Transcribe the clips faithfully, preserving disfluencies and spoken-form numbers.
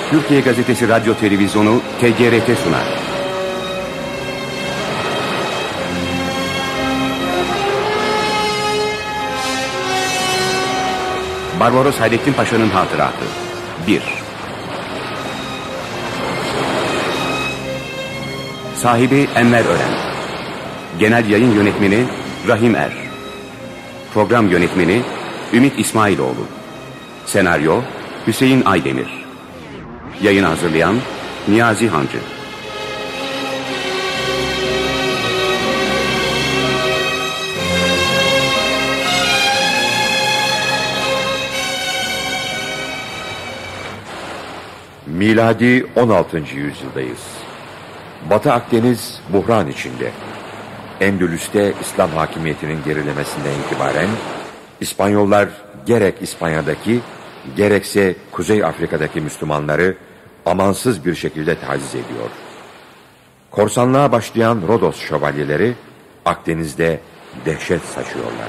Türkiye Gazetesi Radyo Televizyonu T G R T sunar. Barbaros Hayrettin Paşa'nın hatıratı bir. Sahibi Enver Ören. Genel yayın yönetmeni Rahim Er. Program yönetmeni Ümit İsmailoğlu. Senaryo Hüseyin Aydemir. Yayını hazırlayan Niyazi Hancı. Miladi on altıncı yüzyıldayız. Batı Akdeniz buhran içinde. Endülüs'te İslam hakimiyetinin gerilemesinden itibaren İspanyollar gerek İspanya'daki gerekse Kuzey Afrika'daki Müslümanları amansız bir şekilde taciz ediyor. Korsanlığa başlayan Rodos şövalyeleri Akdeniz'de dehşet saçıyorlar.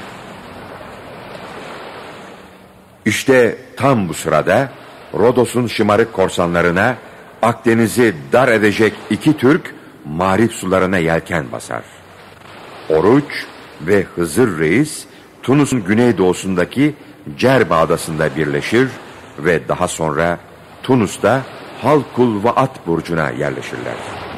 İşte tam bu sırada Rodos'un şımarık korsanlarına Akdeniz'i dar edecek iki Türk Marif sularına yelken basar. Oruç ve Hızır Reis Tunus'un güneydoğusundaki Cerba adasında birleşir ve daha sonra Tunus'ta Halkul Vaat burcuna yerleşirler.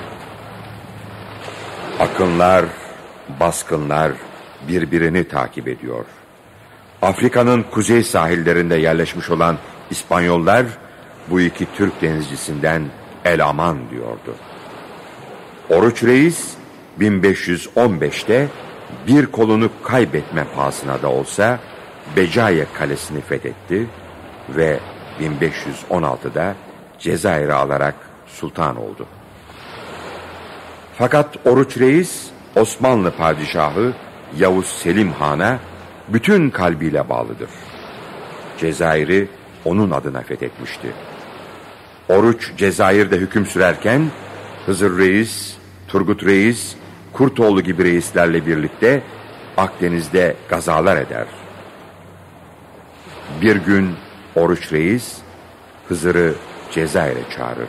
Akınlar, baskınlar birbirini takip ediyor. Afrika'nın kuzey sahillerinde yerleşmiş olan İspanyollar bu iki Türk denizcisinden el aman diyordu. Oruç Reis bin beş yüz on beşte bir kolunu kaybetme pahasına da olsa Becaye Kalesi'ni fethetti ve bin beş yüz on altıda Cezayir'i alarak sultan oldu. Fakat Oruç Reis Osmanlı padişahı Yavuz Selim Han'a bütün kalbiyle bağlıdır. Cezayir'i onun adına fethetmişti. Oruç Cezayir'de hüküm sürerken Hızır Reis, Turgut Reis, Kurtoğlu gibi reislerle birlikte Akdeniz'de gazalar eder. Bir gün Oruç Reis Hızır'ı Cezayir'e çağırır.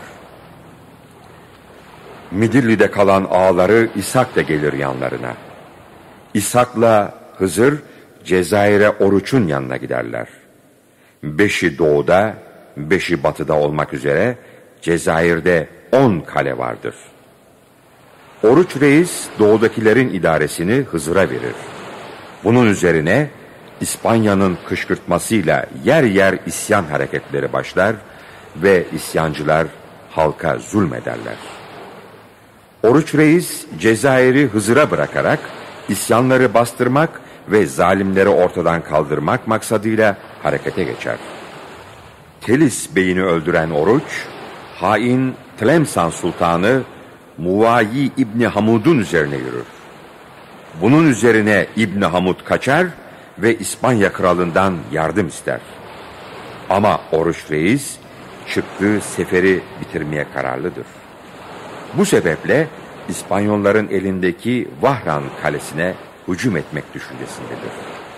Midilli'de kalan ağaları İshak da gelir yanlarına. İshak'la Hızır Cezayir'e Oruç'un yanına giderler. Beşi doğuda, beşi batıda olmak üzere Cezayir'de on kale vardır. Oruç Reis doğudakilerin idaresini Hızır'a verir. Bunun üzerine İspanya'nın kışkırtmasıyla yer yer isyan hareketleri başlar ve isyancılar halka zulmederler. Oruç Reis Cezayir'i Hızır'a bırakarak isyanları bastırmak ve zalimleri ortadan kaldırmak maksadıyla harekete geçer. Telis Bey'ini öldüren Oruç, hain Tlemsan Sultanı Muvayi İbni Hamud'un üzerine yürür. Bunun üzerine İbni Hamud kaçar ve İspanya kralından yardım ister. Ama Oruç Reis çıktığı seferi bitirmeye kararlıdır. Bu sebeple İspanyolların elindeki Vahran kalesine hücum etmek düşüncesindedir.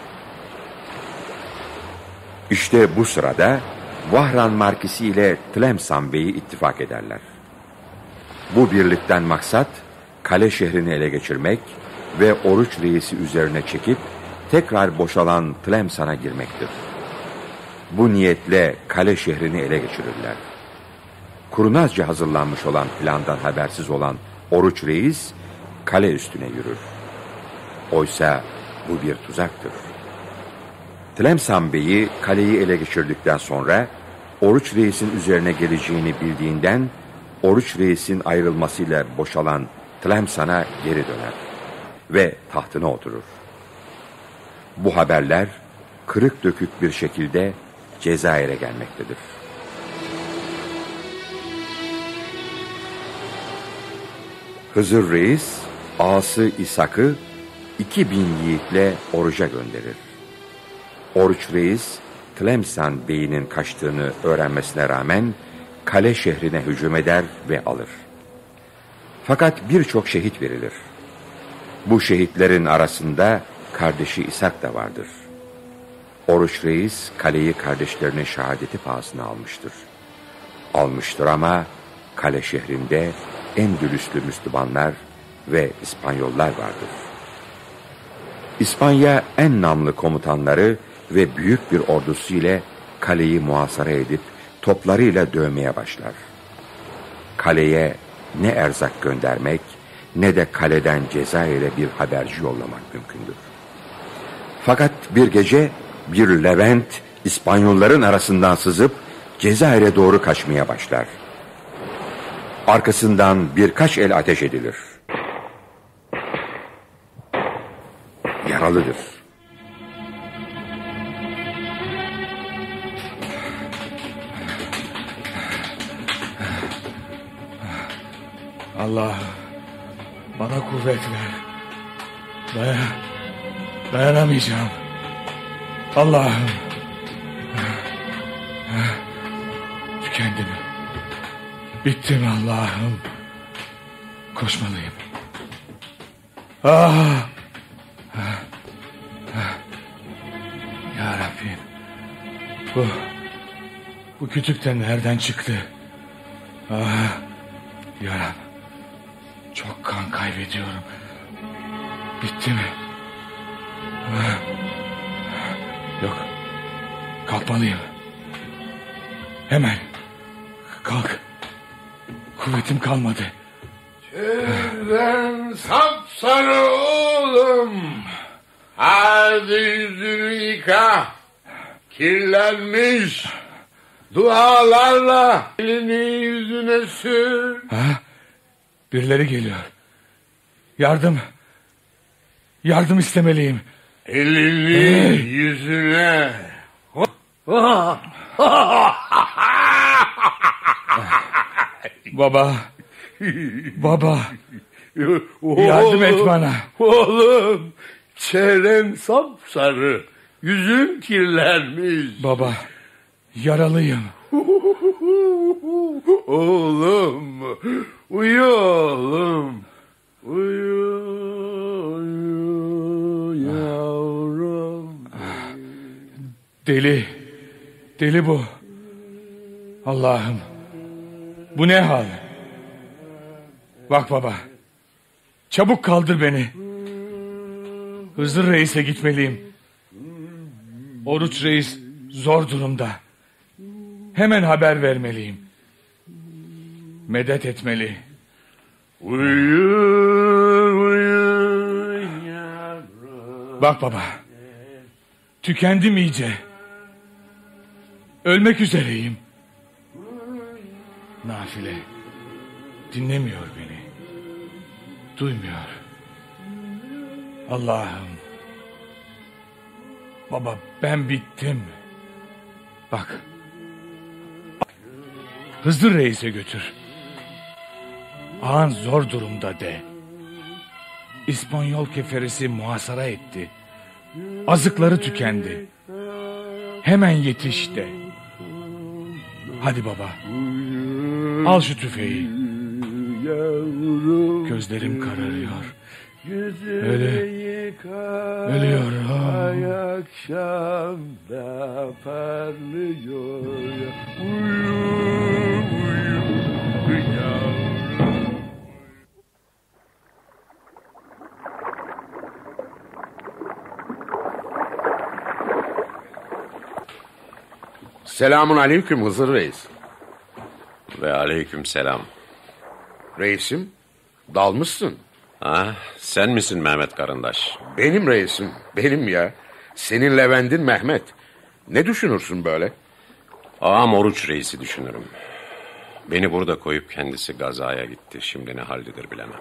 İşte bu sırada Vahran Markisi ile Tlemsan Bey'i ittifak ederler. Bu birlikten maksat kale şehrini ele geçirmek ve Oruç Reis'i üzerine çekip tekrar boşalan Tlemsan'a girmektir. Bu niyetle kale şehrini ele geçirirler. Kurnazca hazırlanmış olan plandan habersiz olan Oruç Reis kale üstüne yürür. Oysa bu bir tuzaktır. Tlemsan Bey'i kaleyi ele geçirdikten sonra Oruç Reis'in üzerine geleceğini bildiğinden Oruç Reis'in ayrılmasıyla boşalan Tlemsan'a geri döner ve tahtına oturur. Bu haberler kırık dökük bir şekilde Cezayir'e gelmektedir. Hızır Reis ağası İshak'ı iki bin yiğitle Oruç'a gönderir. Oruç Reis Tlemsan Bey'inin kaçtığını öğrenmesine rağmen kale şehrine hücum eder ve alır. Fakat birçok şehit verilir. Bu şehitlerin arasında kardeşi İshak da vardır. Oruç Reis kaleyi kardeşlerinin şehadeti pahasına almıştır. almıştır ama kale şehrinde Endülüslü Müslümanlar ve İspanyollar vardır. İspanya en namlı komutanları ve büyük bir ordusu ile kaleyi muhasara edip toplarıyla dövmeye başlar. Kaleye ne erzak göndermek ne de kaleden Cezayir'e bir haberci yollamak mümkündür. Fakat bir gece bir Levent İspanyolların arasından sızıp Cezayir'e doğru kaçmaya başlar. Arkasından birkaç el ateş edilir. Yaralıdır. Allah bana kuvvet ver. Dayan, dayanamayacağım. Allah'ım. Tükendim. Bittim Allah'ım. Koşmalıyım. Ah! Ya Rabbim. Bu bu kütük de nereden çıktı? Ah! Ya Rabbim. Çok kan kaybediyorum. Bitti mi? Ah! Yok. Kalkmalıyım. Hemen. Kalk. Kuvvetim kalmadı. Çevren sapsarı oğlum. Hadi yüzünü yıka. Kirlenmiş. Dualarla elini yüzüne sür. Ha? Birileri geliyor. Yardım. Yardım istemeliyim. Elini Hey. yüzüne. Baba. Baba. Yardım et bana. Oğlum. Çevren sapsarı. Yüzün kirlenmiş. Baba. Yaralıyım. Oğlum. Uyu oğlum. Uyu. Uyu yavrum. Deli. Deli bu. Allah'ım. Bu ne hal? Bak baba. Çabuk kaldır beni. Hızır Reis'e gitmeliyim. Oruç Reis zor durumda. Hemen haber vermeliyim. Medet etmeli. Uyu, uyu yavrum. Bak baba. Tükendim iyice. Ölmek üzereyim. Nafile. Dinlemiyor beni. Duymuyor. Allah'ım. Baba ben bittim. Bak. Hızır Reis'e götür. Ağan zor durumda de. İspanyol keferisi muhasara etti. Azıkları tükendi. Hemen yetiş de. Hadi baba. Al şu tüfeği. Gözlerim kararıyor. Öyle. Ölüyorum. Ay akşamda parlıyor. Uyu, uyu yavrum. Selamun aleyküm Hızır Reis. Ve aleyküm selam. Reisim, dalmışsın. Ah, sen misin Mehmet Karındaş? Benim reisim, benim ya. Senin Levent'in Mehmet. Ne düşünürsün böyle? Ağam Oruç Reis'i düşünürüm. Beni burada koyup kendisi gazaya gitti. Şimdi ne haldedir bilemem.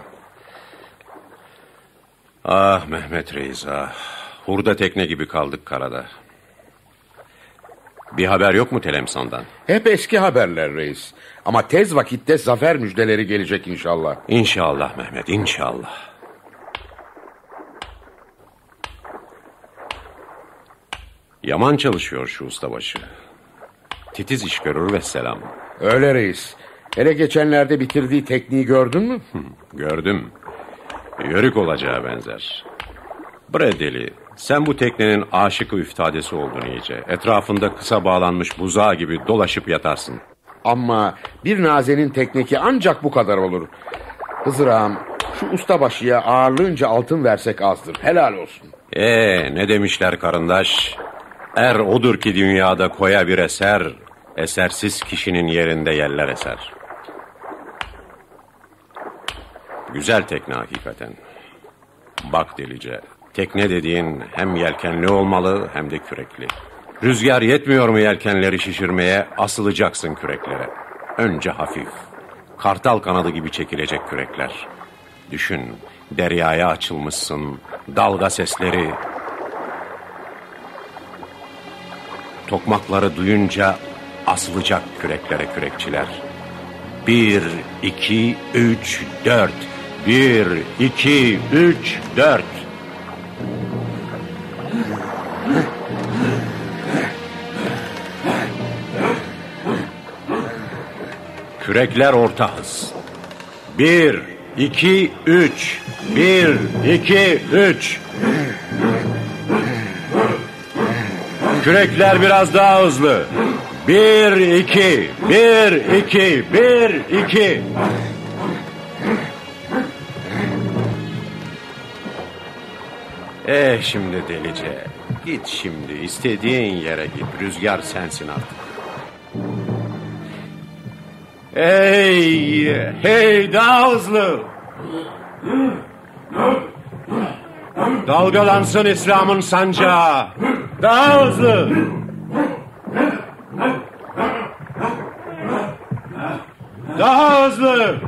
Ah Mehmet Reis ah. Hurda tekne gibi kaldık karada. Bir haber yok mu Telemsan'dan? Hep eski haberler reis. Ama tez vakitte zafer müjdeleri gelecek inşallah. İnşallah Mehmet, inşallah. Yaman çalışıyor şu ustabaşı. Titiz iş görür ve selam. Öyle reis. Hele geçenlerde bitirdiği tekniği gördün mü? Gördüm. Yörük olacağı benzer. Bre deli, sen bu teknenin aşık-ı üftadesi oldun iyice. Etrafında kısa bağlanmış buzağı gibi dolaşıp yatarsın. Ama bir nazenin tekneki ancak bu kadar olur. Hızır ağam, şu ustabaşıya ağırlığınca altın versek azdır. Helal olsun. Ee, ne demişler karındaş? Er odur ki dünyada koya bir eser, esersiz kişinin yerinde yeller eser. Güzel tekne hakikaten. Bak delice, tekne dediğin hem yelkenli olmalı hem de kürekli. Rüzgar yetmiyor mu yelkenleri şişirmeye, asılacaksın küreklere. Önce hafif, kartal kanadı gibi çekilecek kürekler. Düşün, deryaya açılmışsın, dalga sesleri. Tokmakları duyunca asılacak küreklere kürekçiler. Bir, iki, üç, dört. Bir, iki, üç, dört. Kürekler orta hız. Bir, iki, üç. Bir, iki, üç. Kürekler biraz daha hızlı. Bir, iki, bir, iki, bir, iki. Eh şimdi delice. Git şimdi, istediğin yere git. Rüzgar sensin artık. Hey, hey, daha hızlı. Dalgalansın İslam'ın sancağı. Daha hızlı. Daha hızlı.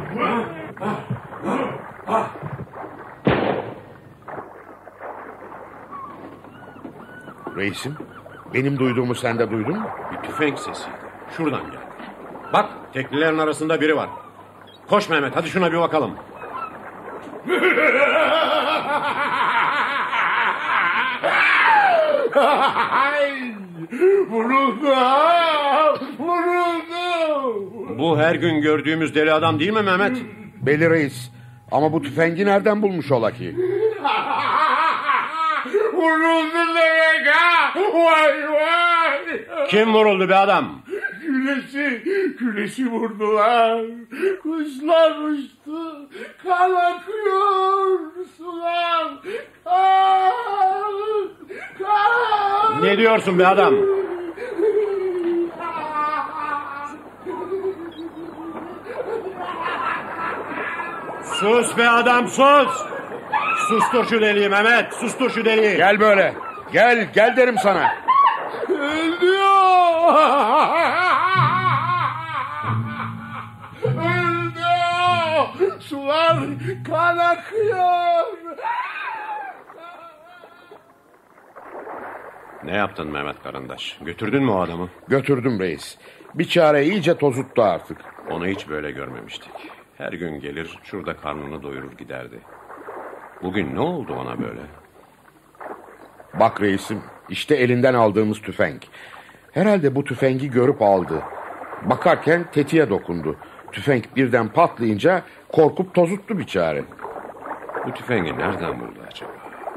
Reisim, benim duyduğumu sen de duydun mu? Bir tüfek sesiydi. Şuradan gel. Bak, teknelerin arasında biri var. Koş Mehmet, hadi şuna bir bakalım. Vuruldu, vuruldu. Bu her gün gördüğümüz deli adam değil mi Mehmet? Beli reis, ama bu tüfengi nereden bulmuş ola ki? Vuruldu demek ha! Vay vay! Kim vuruldu be adam? Külesi, külesi vurdular. Kuşlar uçtu. Kan akıyor. Sular. Kan. Kan. Ne diyorsun be adam? Sus be adam, sus! Sustur şu deliği Mehmet, sustur şu deliği. Gel böyle. Gel, gel derim sana. Öldü. Öldü. Sular kan akıyor. Ne yaptın Mehmet karındaş? Götürdün mü o adamı? Götürdüm reis. Bir çare iyice tozuttu artık. Onu hiç böyle görmemiştik. Her gün gelir şurada karnını doyurur giderdi. Bugün ne oldu ona böyle? Bak reisim, işte elinden aldığımız tüfek. Herhalde bu tüfengi görüp aldı. Bakarken tetiğe dokundu. Tüfek birden patlayınca korkup tozuttu biçare. Bu tüfengi nereden buldu acaba?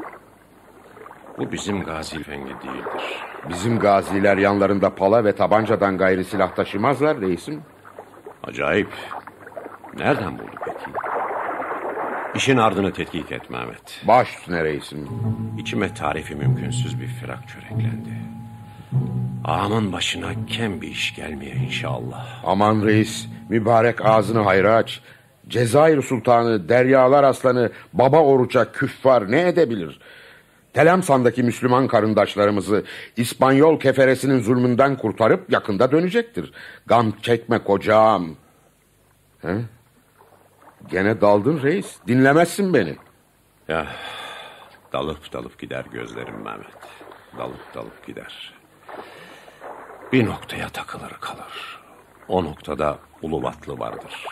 Bu bizim gazi tüfengi değildir. Bizim gaziler yanlarında pala ve tabancadan gayri silah taşımazlar reisim. Acayip. Nereden buldu peki? İşin ardını tetkik et Mehmet. Baş üstüne reisim. İçime tarifi mümkünsüz bir firak çöreklendi. Ağamın başına kem bir iş gelmeye inşallah. Aman reis, mübarek ağzını hayra aç. Cezayir Sultanı, Deryalar Aslanı, Baba Oruç'a küffar ne edebilir? Telemsan'daki Müslüman karındaşlarımızı İspanyol keferesinin zulmünden kurtarıp yakında dönecektir. Gam çekme kocam. He? Gene daldın reis. Dinlemezsin beni. Ya, dalıp dalıp gider gözlerim Mehmet. Dalıp dalıp gider. Bir noktaya takılır kalır. O noktada Ulubatlı vardır.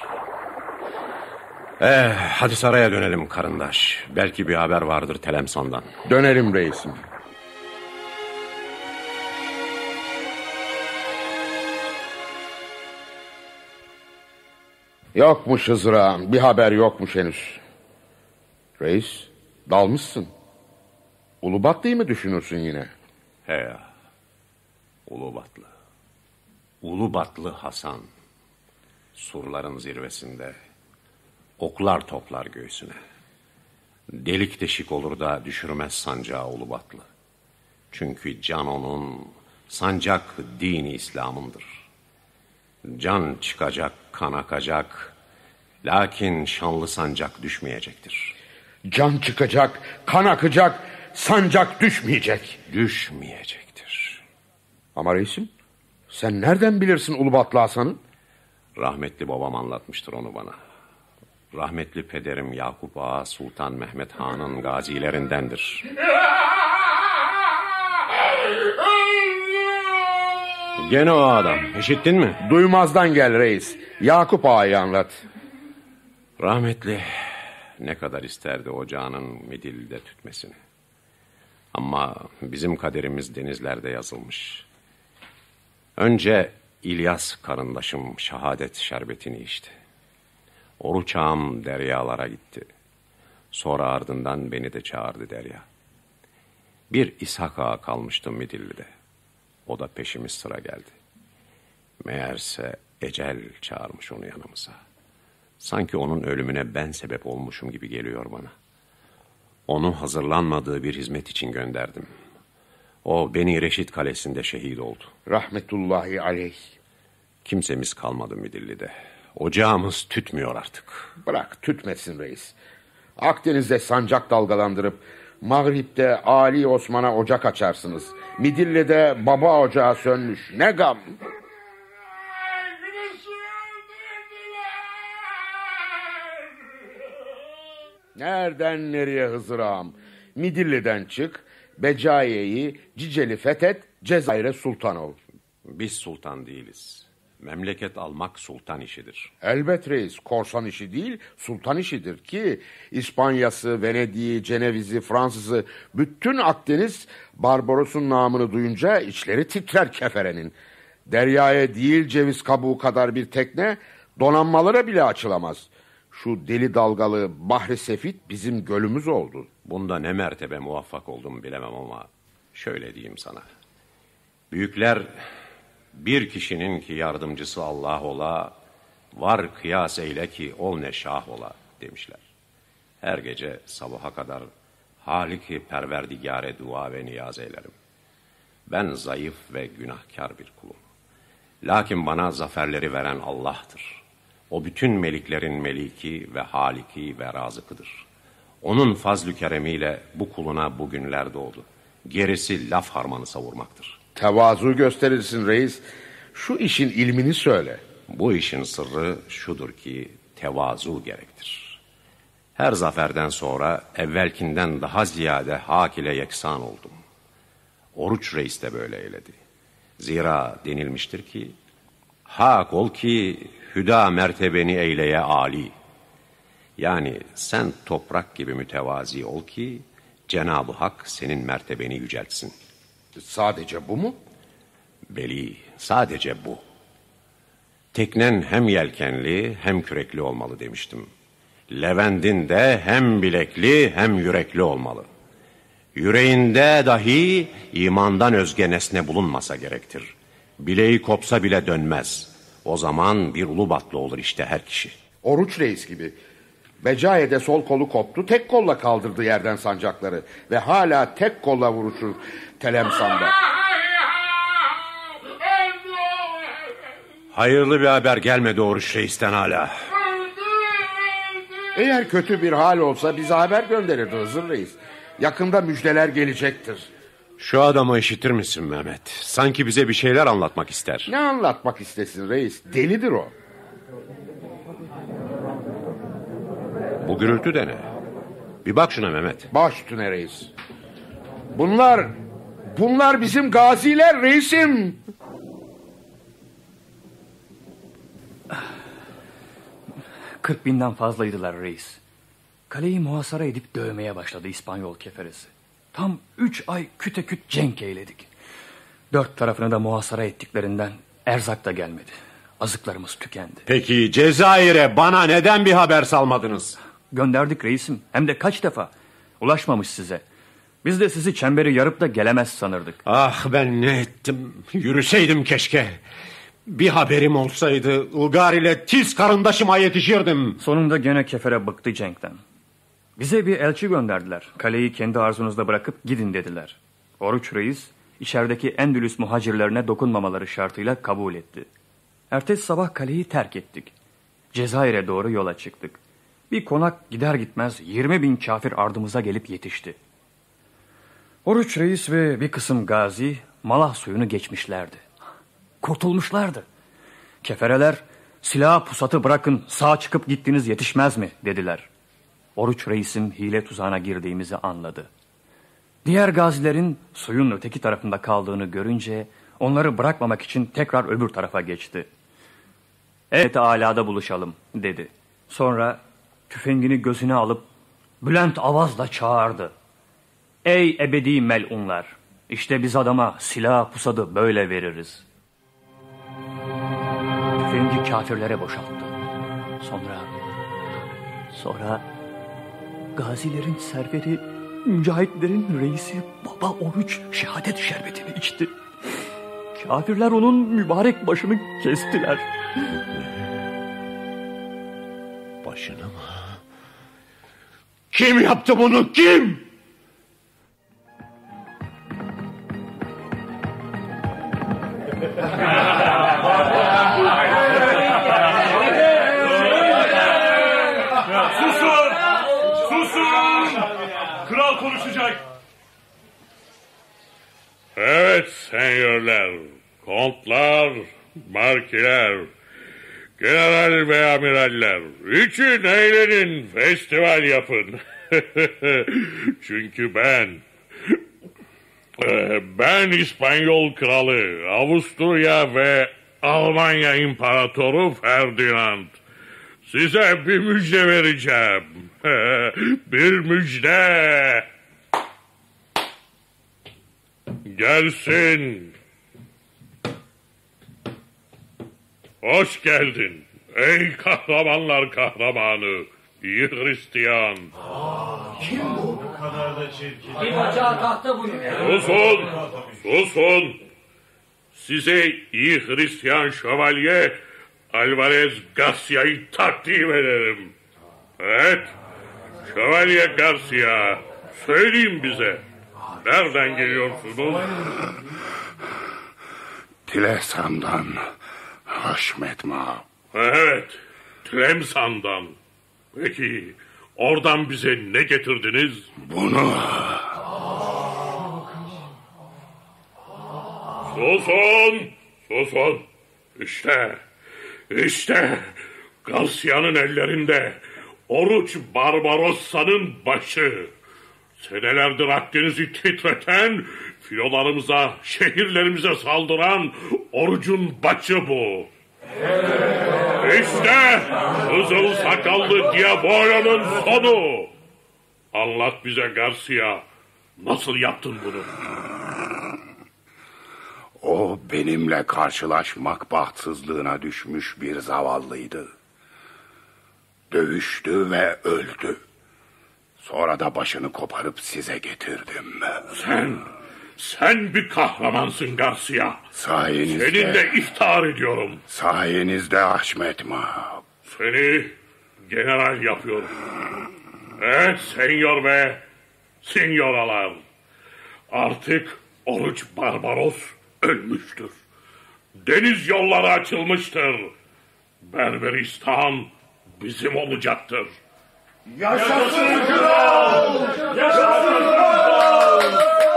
Eh, hadi saraya dönelim karındaş. Belki bir haber vardır Telemsan'dan. Dönerim reisim. Yokmuş Hızır ağam, bir haber yokmuş henüz. Reis, dalmışsın. Ulubatlı'yı mı düşünürsün yine? He ya, Ulubatlı. Ulubatlı Hasan. surların zirvesinde, oklar toplar göğsüne. Delik deşik olur da düşürmez sancağı Ulubatlı. Çünkü can onun, sancak dini İslam'ındır. Can çıkacak, kan akacak, lakin şanlı sancak düşmeyecektir. Can çıkacak, kan akacak, sancak düşmeyecek. Düşmeyecektir. Ama reisim, sen nereden bilirsin Ulubatlı Hasan'ı? Rahmetli babam anlatmıştır onu bana. Rahmetli pederim Yakup Ağa Sultan Mehmet Han'ın gazilerindendir. Gene o adam, işittin mi? Duymazdan gel reis. Yakup Ağa'yı anlat. Rahmetli ne kadar isterdi ocağının Midilli'de tütmesini. Ama bizim kaderimiz denizlerde yazılmış. Önce İlyas karındaşım şehadet şerbetini içti. Oruç ağam deryalara gitti. Sonra ardından beni de çağırdı derya. Bir İshak ağa kalmıştım Midilli'de. O da peşimiz sıra geldi. Meğerse ecel çağırmış onu yanımıza. Sanki onun ölümüne ben sebep olmuşum gibi geliyor bana. Onu hazırlanmadığı bir hizmet için gönderdim. O Beni Reşit Kalesi'nde şehit oldu. Rahmetullahi aleyh. Kimsemiz kalmadı Midilli'de. Ocağımız tütmüyor artık. Bırak tütmesin reis. Akdeniz'de sancak dalgalandırıp Mağrip'te Ali Osman'a ocak açarsınız. Midilli'de baba ocağı sönmüş. Ne gam. Nereden nereye Hızır ağam? Midilli'den çık, Becaiye'yi, Ciceli fethet, Cezayir'e sultan ol. Biz sultan değiliz. Memleket almak sultan işidir. Elbet reis, korsan işi değil, sultan işidir ki İspanya'sı, Venedik'i, Ceneviz'i, Fransız'ı, bütün Akdeniz Barbaros'un namını duyunca içleri titrer keferenin. Deryaya değil ceviz kabuğu kadar bir tekne donanmalara bile açılamaz. Şu deli dalgalı Bahri Sefit bizim gölümüz oldu. Bunda ne mertebe muvaffak oldum bilemem ama şöyle diyeyim sana. Büyükler bir kişinin ki yardımcısı Allah ola, var kıyas eyle ki ol ne şah ola demişler. Her gece sabaha kadar Halik-i Perverdigare dua ve niyaz eylerim. Ben zayıf ve günahkar bir kulum. Lakin bana zaferleri veren Allah'tır. O bütün meliklerin meliki ve haliki ve razıkıdır. Onun fazl-ü keremiyle bu kuluna bugünler doğdu. Gerisi laf harmanı savurmaktır. Tevazu gösterirsin reis. Şu işin ilmini söyle. Bu işin sırrı şudur ki tevazu gerektir. Her zaferden sonra evvelkinden daha ziyade hak ile yeksan oldum. Oruç reis de böyle eyledi. Zira denilmiştir ki hak ol ki hüda mertebeni eyleye âli. Yani sen toprak gibi mütevazi ol ki Cenab-ı Hak senin mertebeni yüceltsin. Sadece bu mu? Beli, sadece bu. Teknen hem yelkenli hem kürekli olmalı demiştim. Levendin de hem bilekli hem yürekli olmalı. Yüreğinde dahi imandan özge nesne bulunmasa gerektir. Bileği kopsa bile dönmez. O zaman bir Ulubatlı olur işte her kişi. Oruç reis gibi. Becaiye'de sol kolu koptu, tek kolla kaldırdı yerden sancakları. Ve hala tek kolla vuruşur Telemsan'da. Hayırlı bir haber gelmedi Oruç reisten hala. Eğer kötü bir hal olsa bize haber gönderirdi Hızır reis. Yakında müjdeler gelecektir. Şu adamı işitir misin Mehmet? Sanki bize bir şeyler anlatmak ister. Ne anlatmak istesin reis? Delidir o. Bu gürültü de ne? Bir bak şuna Mehmet. Baş üstüne reis. Bunlar, bunlar bizim gaziler reisim. Kırk binden fazlaydılar reis. Kaleyi muhasara edip dövmeye başladı İspanyol keferesi. Tam üç ay küte küt cenk eyledik. Dört tarafını da muhasara ettiklerinden erzak da gelmedi. Azıklarımız tükendi. Peki Cezayir'e bana neden bir haber salmadınız? Gönderdik reisim, hem de kaç defa. Ulaşmamış size. Biz de sizi çemberi yarıp da gelemez sanırdık. Ah ben ne ettim. Yürüseydim keşke. Bir haberim olsaydı Ilgar ile tiz karındaşıma yetişirdim. Sonunda gene kefere bıktı Cenk'ten. Bize bir elçi gönderdiler. Kaleyi kendi arzunuzda bırakıp gidin dediler. Oruç Reis içerideki Endülüs muhacirlerine dokunmamaları şartıyla kabul etti. Ertesi sabah kaleyi terk ettik. Cezayir'e doğru yola çıktık. Bir konak gider gitmez yirmi bin kafir ardımıza gelip yetişti. Oruç Reis ve bir kısım gazi Malah suyunu geçmişlerdi. Kurtulmuşlardı. Kefereler silah pusatı bırakın, sağ çıkıp gittiniz yetişmez mi dediler. Oruç Reis'in hile tuzağına girdiğimizi anladı. Diğer gazilerin suyun öteki tarafında kaldığını görünce onları bırakmamak için tekrar öbür tarafa geçti. Evet, alada buluşalım dedi. Sonra tüfengini gözüne alıp Bülent avazla çağırdı. Ey ebedi melunlar, işte biz adama silah pusadı böyle veririz. Tüfengi kafirlere boşalttı. Sonra sonra gazilerin serveri, mücahitlerin reisi Baba Oruç şehadet şerbetini içti. Kafirler onun mübarek başını kestiler. Başını mı? Kim yaptı bunu? Kim? Susun! Susun! Kral konuşacak. Evet senyörler, kontlar, markiler, general ve amiraller, üçün eğlenin, festival yapın. Çünkü ben, ben İspanyol kralı, Avusturya ve Almanya imparatoru Ferdinand. Size bir müjde vereceğim. Bir müjde. Gelsin. Hoş geldin. Ey kahramanlar kahramanı. İyi Hristiyan. Kim bu? Bu kadar da çirkin. Bir bacağı tahta bunu. Susun. Susun. Size iyi Hristiyan şövalye Alvarez Garcia'yı takdim ederim. Evet. Şövalye Garcia. Söyleyin bize. Nereden geliyorsunuz? Tlesam'dan Haşmetma. Evet. Tlemsan'dan. Peki oradan bize ne getirdiniz? Bunu. Susun. Susun. İşte. İşte. Garcia'nın ellerinde Oruç Barbarossa'nın başı. Senelerdir Akdeniz'i titreten, filolarımıza, şehirlerimize saldıran Oruç'un başı bu. İşte kızıl sakallı Diavolo'nun sonu. Anlat bize Garcia, nasıl yaptın bunu? O benimle karşılaşmak bahtsızlığına düşmüş bir zavallıydı. Dövüştü ve öldü. Sonra da başını koparıp size getirdim. Sen, sen bir kahramansın Garcia. Sayenizde. Seninle iftihar ediyorum. Sayenizde Haşmetma. Seni general yapıyorum. Evet senyor ve senyoralar. Artık Oruç Barbaros ölmüştür. Deniz yolları açılmıştır. Berberistan bizim olacaktır. Yaşasın kral! Yaşasın kral!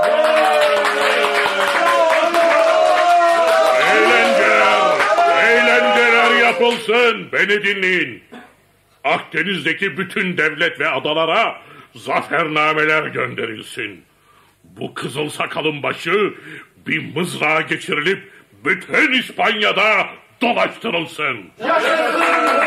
Eğlenceler, eğlenceler yapılsın. Beni dinleyin. Akdeniz'deki bütün devlet ve adalara zafernameler gönderilsin. Bu kızıl sakalın başı bir mızrağa geçirilip bütün İspanya'da dolaştırılsın. Yaşasın!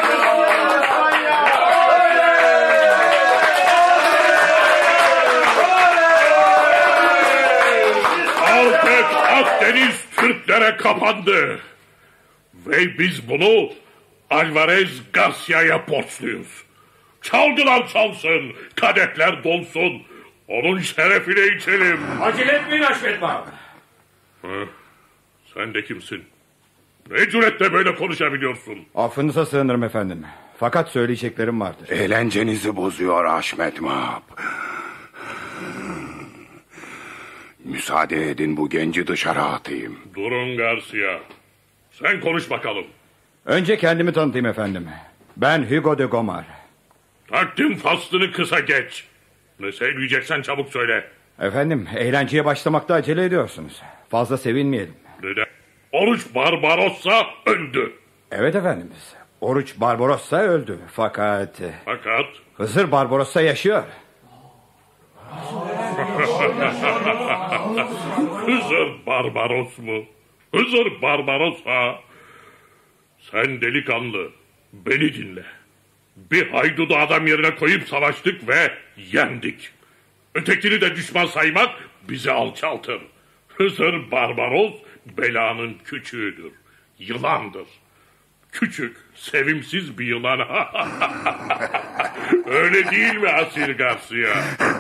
Artık Akdeniz Türklere kapandı. Ve biz bunu Alvarez Garcia'ya borçluyuz. Çalgılar çalsın, kadehler dolsun. Onun şerefine içelim. Acele etmeyin Haşmetma. Sen de kimsin? Ne cüretle böyle konuşabiliyorsun? Affınıza sığınırım efendim. Fakat söyleyeceklerim vardır. Eğlencenizi bozuyor Haşmet Mahap. Müsaade edin bu genci dışarı atayım. Durun Garcia. Sen konuş bakalım. Önce kendimi tanıtayım efendim. Ben Hugo de Gomar. Takdim faslını kısa geç. Ne söyleyeceksen çabuk söyle. Efendim, eğlenceye başlamakta acele ediyorsunuz. Fazla sevinmeyelim. Neden? Oruç Barbarossa öldü. Evet efendimiz. Oruç Barbarossa öldü. Fakat... Fakat? Hızır Barbarossa yaşıyor. Hızır Barbaros mu? Hızır Barbaros ha? Sen delikanlı, beni dinle. Bir haydudu adam yerine koyup savaştık ve yendik. Ötekini de düşman saymak bizi alçaltır. Hızır Barbaros belanın küçüğüdür. Yılandır. Küçük, sevimsiz bir yılan. Öyle değil mi Asil Garcia?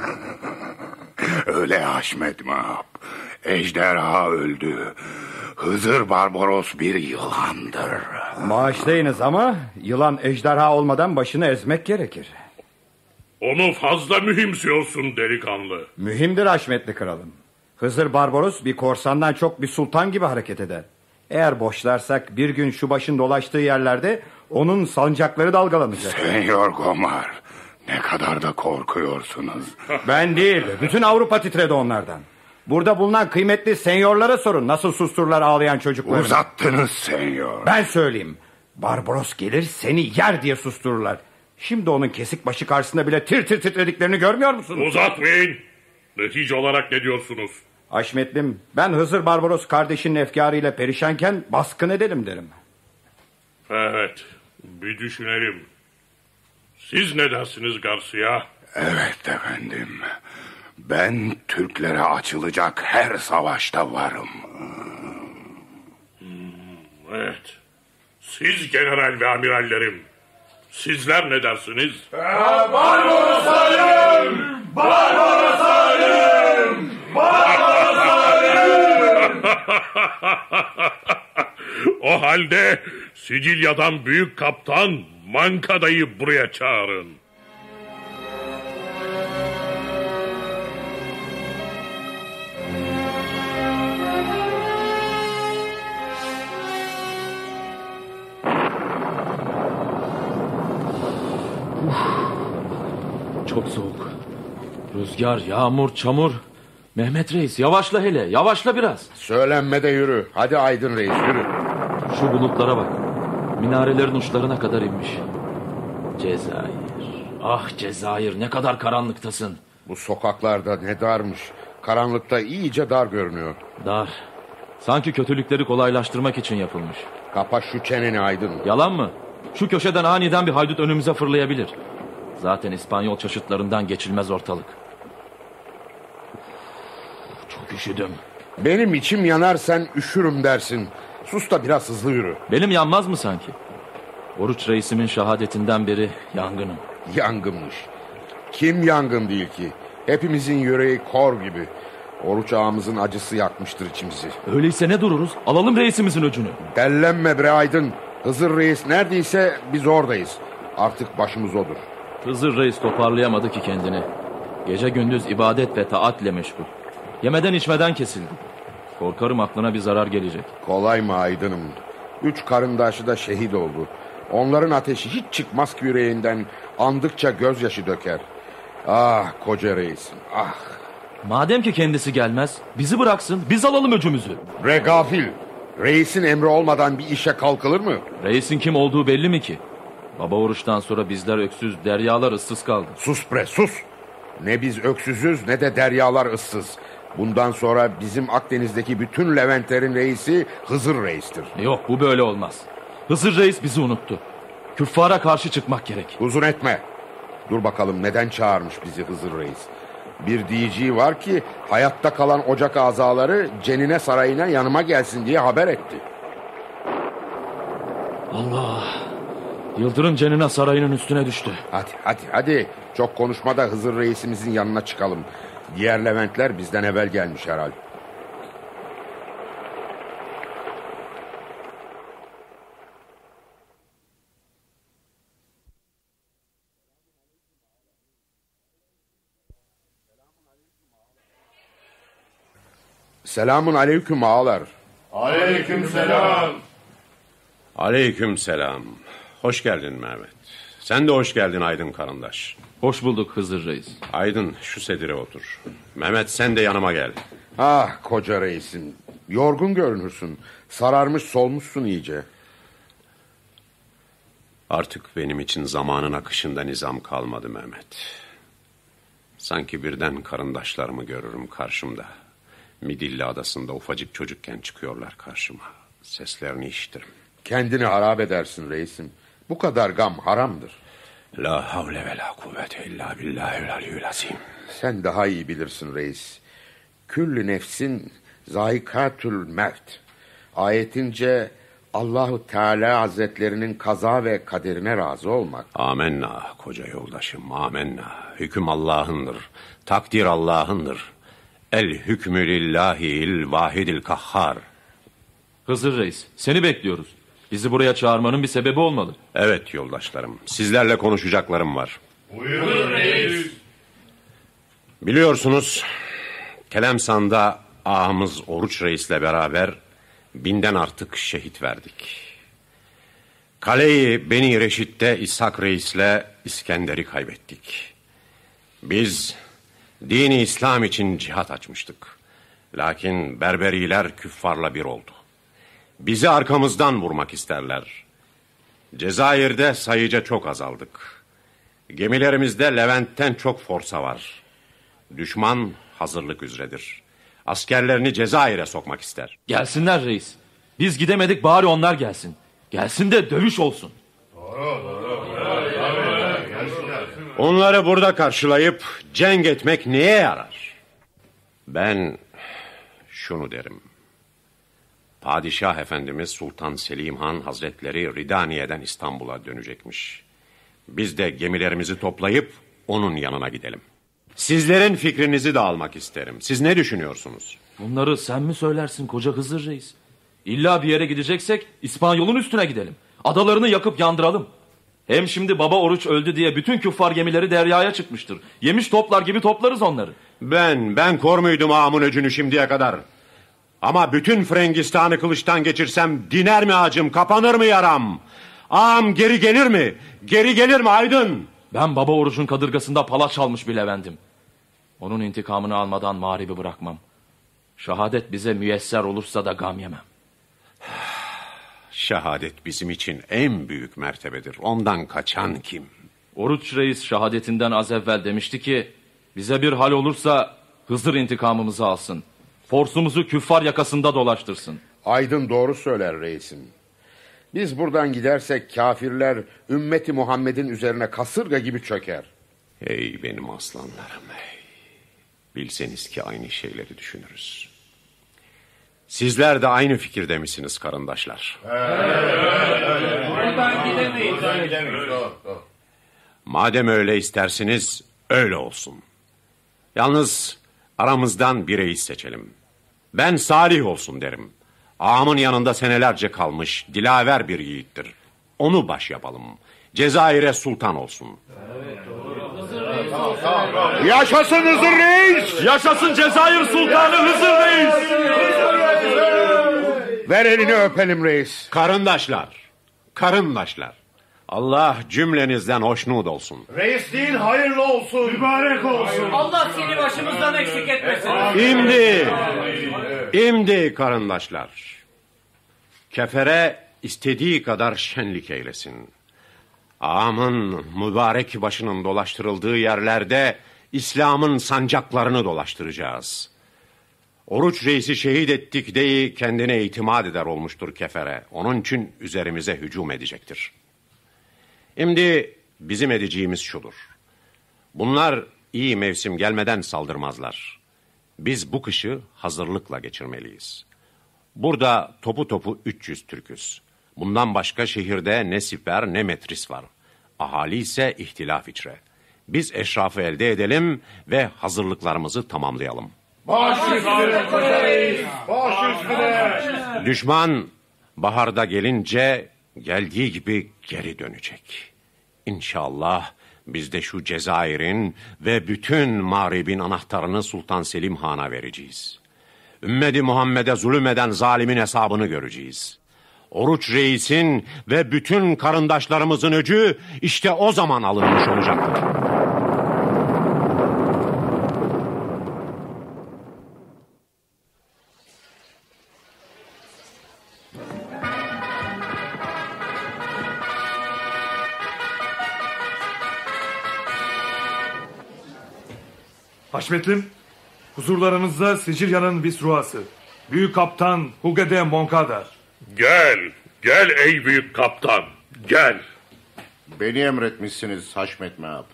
Öyle Haşmet Mahap. Ejderha öldü. Hızır Barbaros bir yılandır. Bağışlayınız ama yılan ejderha olmadan başını ezmek gerekir. Onu fazla mühimsiyorsun delikanlı. Mühimdir Haşmetli kralım. Hızır Barbaros bir korsandan çok bir sultan gibi hareket eder. Eğer boşlarsak bir gün şu başın dolaştığı yerlerde onun sancakları dalgalanacak. Senyor Gomar, ne kadar da korkuyorsunuz. Ben değil, bütün Avrupa titredi onlardan. Burada bulunan kıymetli senyorlara sorun nasıl sustururlar ağlayan çocukları. Uzattınız senyor. Ben söyleyeyim. Barbaros gelir seni yer diye sustururlar. Şimdi onun kesik başı karşısında bile tir tir titrediklerini görmüyor musunuz? Uzatmayın. Netice olarak ne diyorsunuz? Haşmetlim, ben Hızır Barbaros kardeşinin efkarıyla perişanken baskın edelim derim. Evet, bir düşünelim. Siz ne dersiniz Garcia? Evet efendim. Ben Türklere açılacak her savaşta varım. Hmm, evet. Siz general ve amirallerim. Sizler ne dersiniz? Barbaros ölüm! Barbaros ölüm! Barbaros ölüm! O halde Sicilya'dan büyük kaptan Mankada'yı buraya çağırın. Çok soğuk. Rüzgar, yağmur, çamur. Mehmet Reis yavaşla hele, yavaşla biraz. Söylenme de yürü. Hadi Aydın Reis yürü. Şu bulutlara bak. Minarelerin uçlarına kadar inmiş. Cezayir. Ah Cezayir, ne kadar karanlıktasın. Bu sokaklarda ne darmış. Karanlıkta iyice dar görünüyor. Dar. Sanki kötülükleri kolaylaştırmak için yapılmış. Kapa şu çeneni Aydın. Yalan mı? Şu köşeden aniden bir haydut önümüze fırlayabilir. Zaten İspanyol çeşitlarından geçilmez ortalık. Çok üşüdüm. Benim içim yanar sen üşürüm dersin. Sus da biraz hızlı yürü. Benim yanmaz mı sanki? Oruç reisimin şehadetinden beri yangınım. Yangınmış. Kim yangın değil ki? Hepimizin yüreği kor gibi. Oruç ağamızın acısı yakmıştır içimizi. Öyleyse ne dururuz? Alalım reisimizin öcünü. Dellenme bre Aydın. Hızır Reis neredeyse biz oradayız. Artık başımız odur. Hızır Reis toparlayamadı ki kendini. Gece gündüz ibadet ve taatle meşgul. Yemeden içmeden kesildi. Korkarım aklına bir zarar gelecek. Kolay mı Aydın'ım? Üç karındaşı da şehit oldu. Onların ateşi hiç çıkmaz ki yüreğinden. Andıkça gözyaşı döker. Ah koca reisim ah. Madem ki kendisi gelmez, bizi bıraksın, biz alalım öcümüzü. Bre gafil. Reisin emri olmadan bir işe kalkılır mı? Reisin kim olduğu belli mi ki? Baba oruçtan sonra bizler öksüz, deryalar ıssız kaldı. Sus bre sus. Ne biz öksüzüz ne de deryalar ıssız. Bundan sonra bizim Akdeniz'deki bütün Leventlerin reisi Hızır Reis'tir. Yok bu böyle olmaz. Hızır Reis bizi unuttu. Küffara karşı çıkmak gerek. Uzun etme. Dur bakalım neden çağırmış bizi Hızır Reis. Bir diyeceği var ki hayatta kalan ocak azaları Cenine Sarayı'na yanıma gelsin diye haber etti. Allah! Yıldırım Cenine Sarayı'nın üstüne düştü. Hadi hadi hadi. Çok konuşma da Hızır Reisimizin yanına çıkalım. Diğer Leventler bizden evvel gelmiş herhalde. Selamun aleyküm ağalar. Aleyküm selam. Aleyküm selam. Hoş geldin Mehmet. Sen de hoş geldin Aydın karındaş. Hoş bulduk Hızır Reis. Aydın şu sedire otur. Mehmet sen de yanıma gel. Ah koca reisim. Yorgun görünürsün. Sararmış solmuşsun iyice. Artık benim için zamanın akışında nizam kalmadı Mehmet. Sanki birden karındaşlarımı görürüm karşımda. Midilli adasında ufacık çocukken çıkıyorlar karşıma. Seslerini işitirim. Kendini harap edersin reisim. Bu kadar gam haramdır. La havle ve la kuvvete illa billahil aliyyül azim. Sen daha iyi bilirsin reis. Küllü nefsin zayikatül mevt. Ayetince Allahu Teala Hazretlerinin kaza ve kaderine razı olmak. Amenna koca yoldaşım, amenna. Hüküm Allah'ındır, takdir Allah'ındır. El hükmü lillahil vahidil kahhar. Hızır Reis, seni bekliyoruz. Bizi buraya çağırmanın bir sebebi olmalı. Evet yoldaşlarım, sizlerle konuşacaklarım var. Buyurun reis. Biliyorsunuz, Kelemsan'da ağamız Oruç Reis'le beraber binden artık şehit verdik. Kaleyi Beni Reşit'te İshak Reis'le İskender'i kaybettik. Biz dini İslam için cihat açmıştık. Lakin Berberiler küffarla bir oldu. Bizi arkamızdan vurmak isterler. Cezayir'de sayıca çok azaldık. Gemilerimizde Levent'ten çok forsa var. Düşman hazırlık üzeredir. Askerlerini Cezayir'e sokmak ister. Gelsinler reis. Biz gidemedik bari onlar gelsin. Gelsin de dövüş olsun. Onları burada karşılayıp cenk etmek neye yarar? Ben şunu derim. Padişah Efendimiz Sultan Selim Han Hazretleri Ridaniye'den İstanbul'a dönecekmiş. Biz de gemilerimizi toplayıp onun yanına gidelim. Sizlerin fikrinizi de almak isterim. Siz ne düşünüyorsunuz? Bunları sen mi söylersin koca Hızır Reis? İlla bir yere gideceksek İspanyol'un üstüne gidelim. Adalarını yakıp yandıralım. Hem şimdi baba Oruç öldü diye bütün küffar gemileri deryaya çıkmıştır. Yemiş toplar gibi toplarız onları. Ben, ben kor muydum ağamın öcünü şimdiye kadar? Ama bütün Frengistan'ı kılıçtan geçirsem diner mi ağacım, kapanır mı yaram? Ağam geri gelir mi? Geri gelir mi Aydın? Ben baba Oruç'un kadırgasında pala çalmış bir Levent'im. Onun intikamını almadan mağribi bırakmam. Şehadet bize müyesser olursa da gam yemem. Şehadet bizim için en büyük mertebedir. Ondan kaçan kim? Oruç Reis şehadetinden az evvel demişti ki... bize bir hal olursa Hızır intikamımızı alsın. Forsumuzu küffar yakasında dolaştırsın. Aydın doğru söyler reisim. Biz buradan gidersek kafirler ümmeti Muhammed'in üzerine kasırga gibi çöker. Ey benim aslanlarım ey. Bilseniz ki aynı şeyleri düşünürüz. Sizler de aynı fikirde misiniz karındaşlar? Buradan gidemeyiz. Madem öyle istersiniz öyle olsun. Yalnız aramızdan bir reis seçelim. Ben Salih olsun derim. Ağamın yanında senelerce kalmış dilaver bir yiğittir. Onu baş yapalım. Cezayir'e sultan olsun. Yaşasın Hızır Reis! Yaşasın Cezayir Sultanı Hızır Reis! Ver elini öpelim reis. Karındaşlar, karındaşlar. Allah cümlenizden hoşnut olsun. Reis değil hayırlı olsun. Mübarek olsun. Allah seni başımızdan eksik etmesin. İmdi, imdi karındaşlar. Kefere istediği kadar şenlik eylesin. Ağamın mübarek başının dolaştırıldığı yerlerde İslam'ın sancaklarını dolaştıracağız. Oruç Reis'i şehit ettik deyi kendine itimat eder olmuştur kefere. Onun için üzerimize hücum edecektir. Şimdi bizim edeceğimiz şudur. Bunlar iyi mevsim gelmeden saldırmazlar. Biz bu kışı hazırlıkla geçirmeliyiz. Burada topu topu üç yüz Türk'üz. Bundan başka şehirde ne siper ne metris var. Ahali ise ihtilaf içre. Biz eşrafı elde edelim ve hazırlıklarımızı tamamlayalım. Baş üstüne koca reis. Baş üstüne. Düşman baharda gelince geldiği gibi geri dönecek. İnşallah biz de şu Cezayir'in ve bütün Mağrib'in anahtarını Sultan Selim Han'a vereceğiz. Ümmeti Muhammed'e zulüm eden zalimin hesabını göreceğiz. Oruç Reis'in ve bütün karındaşlarımızın öcü işte o zaman alınmış olacaktır. Haşmetlim, huzurlarınızda Sicilya'nın Visruası, Büyük Kaptan Hugo de Moncada. Gel, gel ey büyük kaptan, gel. Beni emretmişsiniz Haşmet Meab.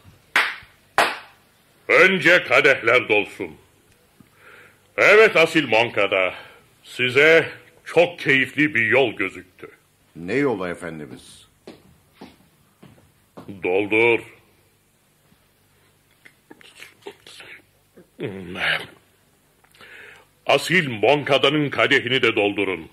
Önce kadehler dolsun. Evet asil Moncada, size çok keyifli bir yol gözüktü. Ne yolu efendimiz? Doldur. Asil Moncada'nın kadehini de doldurun.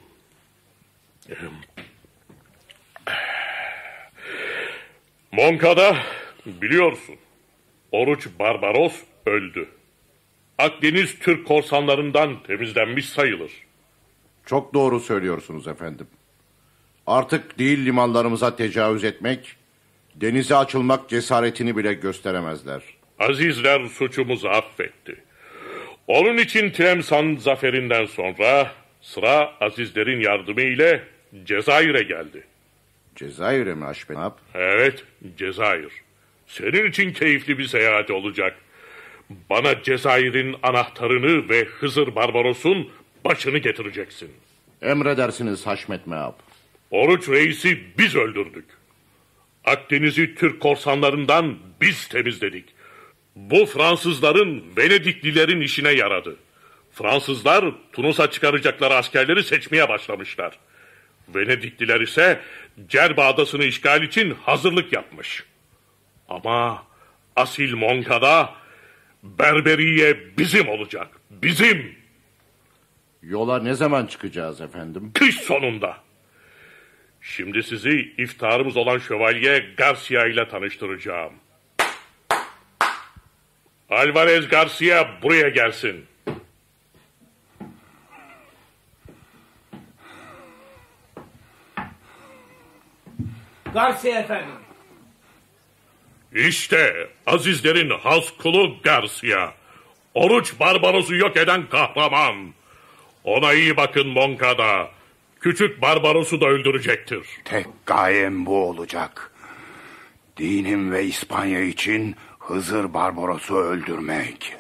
Moncada, biliyorsun, Oruç Barbaros öldü. Akdeniz Türk korsanlarından temizlenmiş sayılır. Çok doğru söylüyorsunuz efendim. Artık değil limanlarımıza tecavüz etmek, denize açılmak cesaretini bile gösteremezler. Azizler suçumuzu affetti. Onun için Tlemcen zaferinden sonra sıra Azizlerin yardımı ile Cezayir'e geldi. Cezayir'e mi Haşmet Meab? Evet, Cezayir. Senin için keyifli bir seyahat olacak. Bana Cezayir'in anahtarını ve Hızır Barbaros'un başını getireceksin. Emredersiniz Haşmet Meab. Oruç Reis'i biz öldürdük. Akdeniz'i Türk korsanlarından biz temizledik. Bu Fransızların, Venediklilerin işine yaradı. Fransızlar Tunus'a çıkaracakları askerleri seçmeye başlamışlar. Venedikliler ise Cerba Adası'nı işgal için hazırlık yapmış. Ama asil Moncada Berberiye bizim olacak. Bizim. Yola ne zaman çıkacağız efendim? Kış sonunda. Şimdi sizi iftarımız olan Şövalye Garcia ile tanıştıracağım. Alvarez Garcia buraya gelsin. Garcia efendim. İşte Azizlerin has kulu Garcia. Oruç Barbaros'u yok eden kahraman. Ona iyi bakın Moncada. Küçük Barbaros'u da öldürecektir. Tek gayem bu olacak. Dinim ve İspanya için Hızır Barbaros'u öldürmek.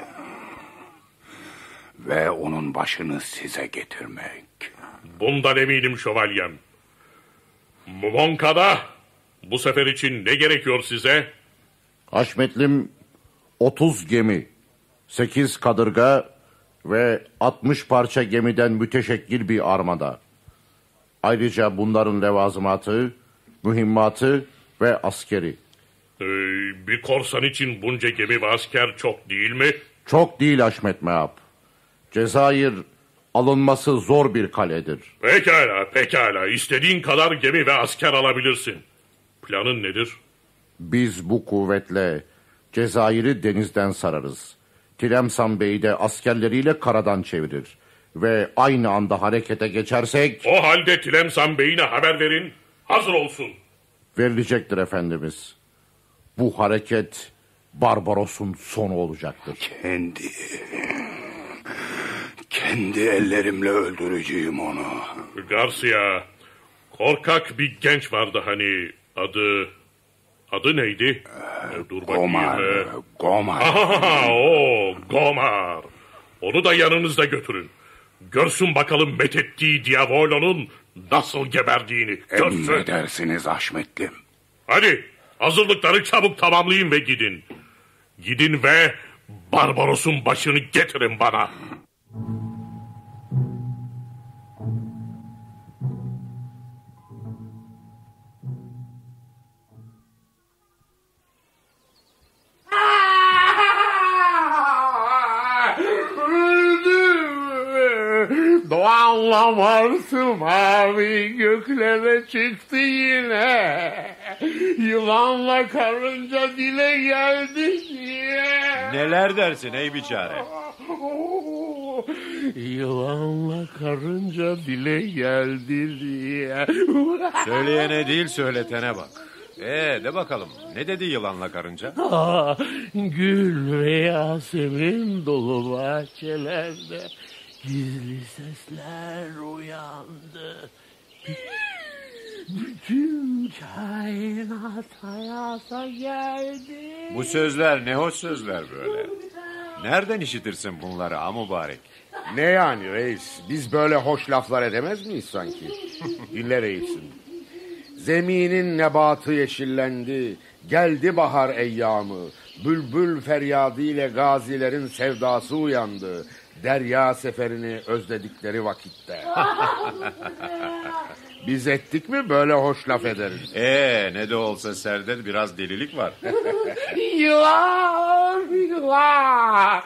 Ve onun başını size getirmek. Bundan eminim şövalyem. Moncada, bu sefer için ne gerekiyor size? Haşmetlim otuz gemi, sekiz kadırga ve altmış parça gemiden müteşekkil bir armada. Ayrıca bunların levazımatı, mühimmatı ve askeri. Ee, bir korsan için bunca gemi ve asker çok değil mi? Çok değil Haşmet Meab. Cezayir alınması zor bir kaledir. Pekala, pekala. İstediğin kadar gemi ve asker alabilirsin. Planın nedir? Biz bu kuvvetle Cezayir'i denizden sararız. Tlemcen Bey'i de askerleriyle karadan çevirir. Ve aynı anda harekete geçersek... O halde Tlemcen Bey'ine haber verin, hazır olsun. Verilecektir efendimiz. Bu hareket Barbaros'un sonu olacaktır. Kendi... Kendi ellerimle öldüreceğim onu. Garcia, korkak bir genç vardı hani, adı... Adı neydi? Ee, dur bakayım. Gomar, Ee... Gomar. Aha, o Gomar. Onu da yanınızda götürün. Görsün bakalım methettiği Diavolo'nun nasıl geberdiğini. Görsün. Emredersiniz Haşmetlim. Hadi hazırlıkları çabuk tamamlayın ve gidin. Gidin ve Barbaros'un başını getirin bana. Doğanla varsın mavi göklere çıktı yine. Yılanla karınca dile geldi yine. Neler dersin ey biçare? Yılanla karınca dile geldi diye. Söyleyene değil söyletene bak. Ee de bakalım ne dedi yılanla karınca? Ah, gül ve yasemin dolu bahçelerde gizli sesler uyandı. Bütün kainat hayata geldi. Bu sözler ne hoş sözler böyle. Nereden işitirsin bunları ha mübarek? Ne yani reis? Biz böyle hoş laflar edemez miyiz sanki? Dinle reisim. Zeminin nebatı yeşillendi. Geldi bahar eyyamı. Bülbül feryadıyla gazilerin sevdası uyandı. Derya seferini özledikleri vakitte. Biz ettik mi böyle hoş laf ederiz. Ee ne de olsa serde biraz delilik var. Yılan, yılan.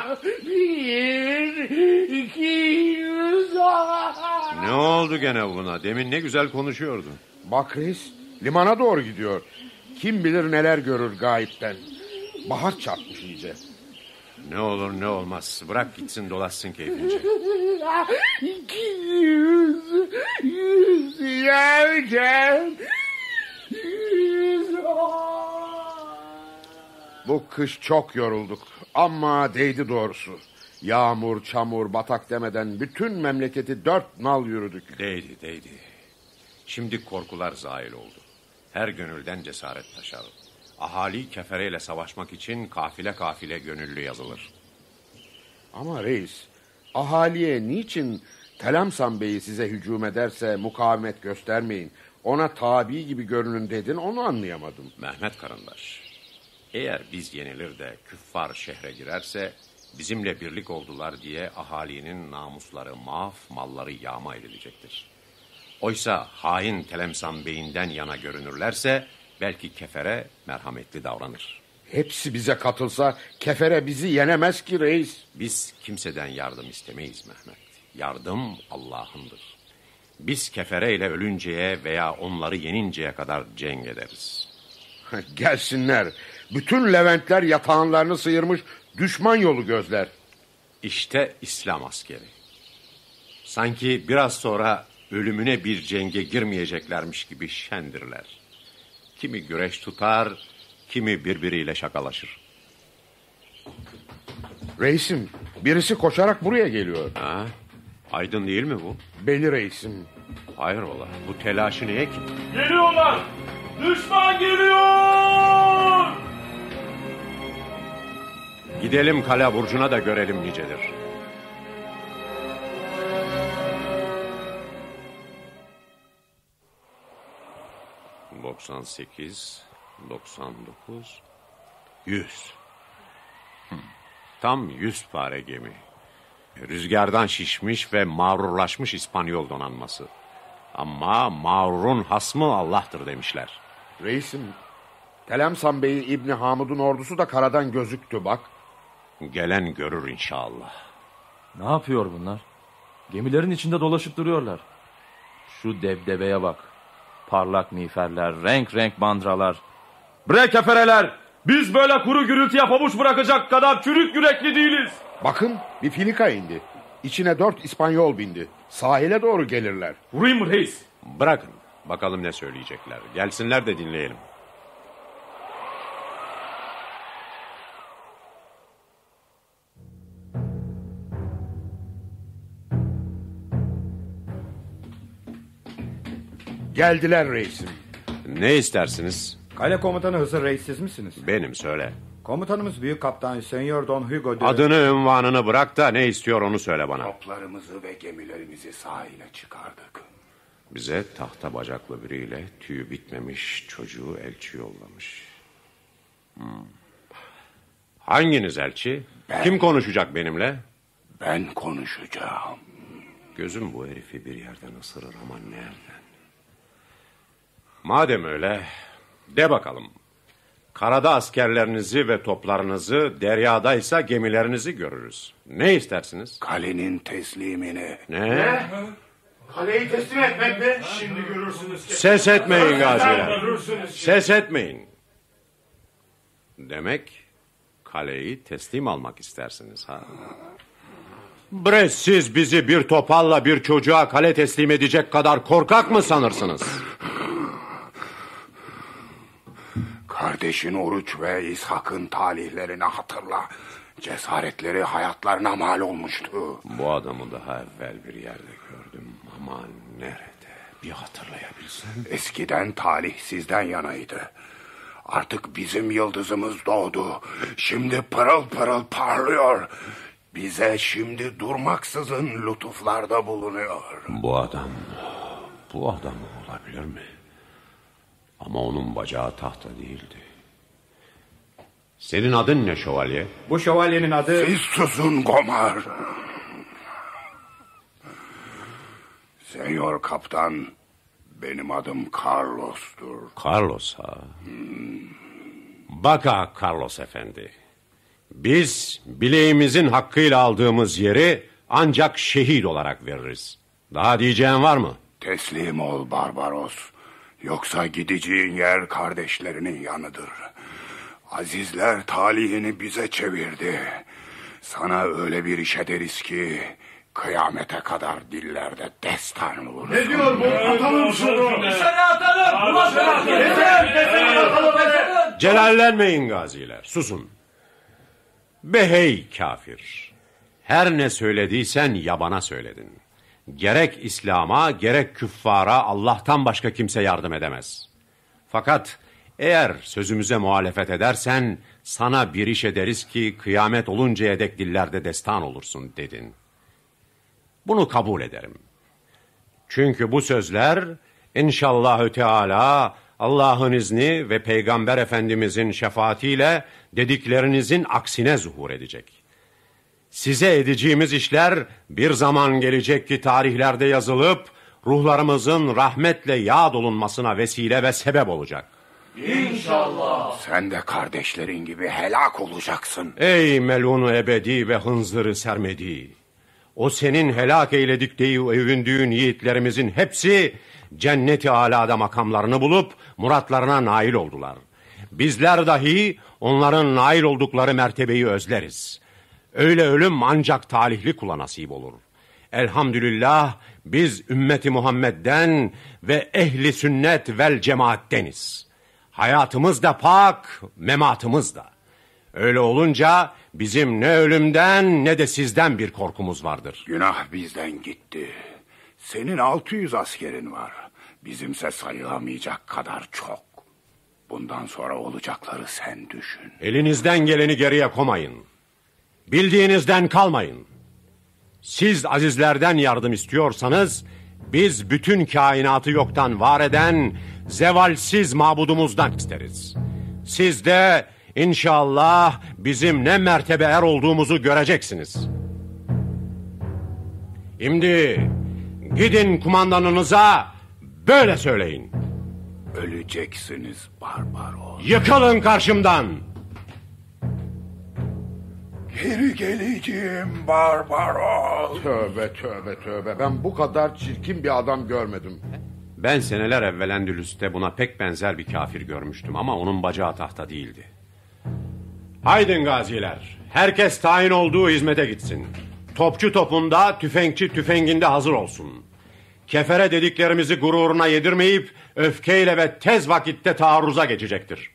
Bir, iki yüz. Ne oldu gene buna? Demin ne güzel konuşuyordun. Bak reis, limana doğru gidiyor. Kim bilir neler görür gayipten. Bahar çarpmış iyice. Ne olur ne olmaz. Bırak gitsin dolaşsın keyfince. İki yüz, yüz yerken yüz. Bu kış çok yorulduk ama değdi doğrusu. Yağmur, çamur, batak demeden bütün memleketi dört nal yürüdük. Değdi, değdi. Şimdi korkular zail oldu. Her gönülden cesaret taşar. Ahali kefereyle savaşmak için kafile kafile gönüllü yazılır. Ama reis, ahaliye niçin Telemsan Bey'i size hücum ederse mukavemet göstermeyin, ona tabi gibi görünün dedin, onu anlayamadım. Mehmet karındaş, eğer biz yenilir de küffar şehre girerse bizimle birlik oldular diye ahalinin namusları mahv, malları yağma edilecektir. Oysa hain Telemsan Bey'inden yana görünürlerse belki kefere merhametli davranır. Hepsi bize katılsa kefere bizi yenemez ki reis. Biz kimseden yardım istemeyiz Mehmet. Yardım Allah'ındır. Biz kefereyle ölünceye veya onları yeninceye kadar cenk ederiz. Gelsinler. Bütün Leventler yatağanlarını sıyırmış düşman yolu gözler. İşte İslam askeri. Sanki biraz sonra ölümüne bir cenge girmeyeceklermiş gibi şendirler. Kimi güreş tutar, kimi birbiriyle şakalaşır. Reisim, birisi koşarak buraya geliyor. Ha? Aydın değil mi bu? Beni reisim. Hayrola, bu telaşı neye ki? Geliyorlar! Düşman geliyor! Gidelim kale burcuna da görelim nicedir. doksan sekiz, doksan dokuz, yüz. Tam yüz pare gemi. Rüzgardan şişmiş ve mağrurlaşmış İspanyol donanması. Ama mağrurun hasmı Allah'tır demişler. Reisim, Telemsan Bey'i İbni Hamud'un ordusu da karadan gözüktü bak. Gelen görür inşallah. Ne yapıyor bunlar? Gemilerin içinde dolaşıp duruyorlar. Şu debdebeye bak. Parlak miğferler, renk renk bandralar. Bre kefereler! Biz böyle kuru gürültüye pabuç bırakacak kadar çürük yürekli değiliz. Bakın bir filika indi. İçine dört İspanyol bindi. Sahile doğru gelirler. Vurayım mı reis? Bırakın. Bakalım ne söyleyecekler. Gelsinler de dinleyelim. Geldiler reisim. Ne istersiniz? Kale komutanı Hızır Reis siz misiniz? Benim, söyle. Komutanımız Büyük Kaptan Senyor Don Hugo de... Adını ünvanını bırak da ne istiyor onu söyle bana. Toplarımızı ve gemilerimizi sahile çıkardık. Bize tahta bacaklı biriyle tüyü bitmemiş çocuğu elçi yollamış. Hmm. Hanginiz elçi? Ben. Kim konuşacak benimle? Ben konuşacağım. Gözüm bu herifi bir yerden ısırır ama nereden? Madem öyle, de bakalım. Karada askerlerinizi ve toplarınızı, deryadaysa gemilerinizi görürüz. Ne istersiniz? Kalenin teslimini. Ne? ne? Kaleyi teslim etmek mi? Şimdi görürsünüz. Ki. Ses etmeyin gaziler. Ses etmeyin. Demek kaleyi teslim almak istersiniz ha? Bre, siz bizi bir topalla bir çocuğa kale teslim edecek kadar korkak mı sanırsınız? Kardeşin Oruç ve İshak'ın talihlerini hatırla. Cesaretleri hayatlarına mal olmuştu. Bu adamı daha evvel bir yerde gördüm ama nerede? Bir hatırlayabilsem. Eskiden talih sizden yanaydı. Artık bizim yıldızımız doğdu. Şimdi pırıl pırıl parlıyor. Bize şimdi durmaksızın lütuflarda bulunuyor. Bu adam, bu adam olabilir mi? Ama onun bacağı tahta değildi. Senin adın ne şövalye? Bu şövalyenin adı... Siz susun Gomar. Senyor kaptan, benim adım Carlos'tur. Carlos ha? Hmm. Baka Carlos efendi. Biz bileğimizin hakkıyla aldığımız yeri ancak şehit olarak veririz. Daha diyeceğin var mı? Teslim ol Barbaros. Yoksa gideceğin yer kardeşlerinin yanıdır. Azizler talihini bize çevirdi. Sana öyle bir iş ederiz ki kıyamete kadar dillerde destan olur. Ne diyor bu? Atalım şunu. Dışarı atalım. Atalım. Celallenmeyin gaziler, susun. Be hey kafir. Her ne söylediysen yabana söyledin. Gerek İslam'a gerek küffara Allah'tan başka kimse yardım edemez. Fakat eğer sözümüze muhalefet edersen sana bir iş ederiz ki kıyamet oluncaya dek dillerde destan olursun dedin. Bunu kabul ederim. Çünkü bu sözler inşallahü teala Allah'ın izni ve Peygamber Efendimizin şefaatiyle dediklerinizin aksine zuhur edecek. Size edeceğimiz işler bir zaman gelecek ki tarihlerde yazılıp ruhlarımızın rahmetle yad olunmasına vesile ve sebep olacak. İnşallah. Sen de kardeşlerin gibi helak olacaksın. Ey melunu ebedi ve hınzırı sermedi. O senin helak eyledik diye övündüğün yiğitlerimizin hepsi cennet-i alada makamlarını bulup muratlarına nail oldular. Bizler dahi onların nail oldukları mertebeyi özleriz. Öyle ölüm ancak talihli kula nasip olur. Elhamdülillah biz ümmeti Muhammed'den ve ehli sünnet vel cemaatteniz. Hayatımız da pak, mematımız da. Öyle olunca bizim ne ölümden ne de sizden bir korkumuz vardır. Günah bizden gitti. Senin altı yüz askerin var. Bizimse sayılamayacak kadar çok. Bundan sonra olacakları sen düşün. Elinizden geleni geriye koymayın. Bildiğinizden kalmayın. Siz azizlerden yardım istiyorsanız biz bütün kainatı yoktan var eden zevalsiz mabudumuzdan isteriz. Siz de İnşallah bizim ne mertebe er olduğumuzu göreceksiniz. Şimdi gidin kumandanınıza böyle söyleyin. Öleceksiniz Barbaros. Yıkılın karşımdan. Geri geleceğim Barbaros. Tövbe tövbe tövbe. Ben bu kadar çirkin bir adam görmedim. Ben seneler evvel Endülüs'te buna pek benzer bir kafir görmüştüm ama onun bacağı tahta değildi. Haydin gaziler, herkes tayin olduğu hizmete gitsin. Topçu topunda, tüfekçi tüfenginde hazır olsun. Kefere dediklerimizi gururuna yedirmeyip öfkeyle ve tez vakitte taarruza geçecektir.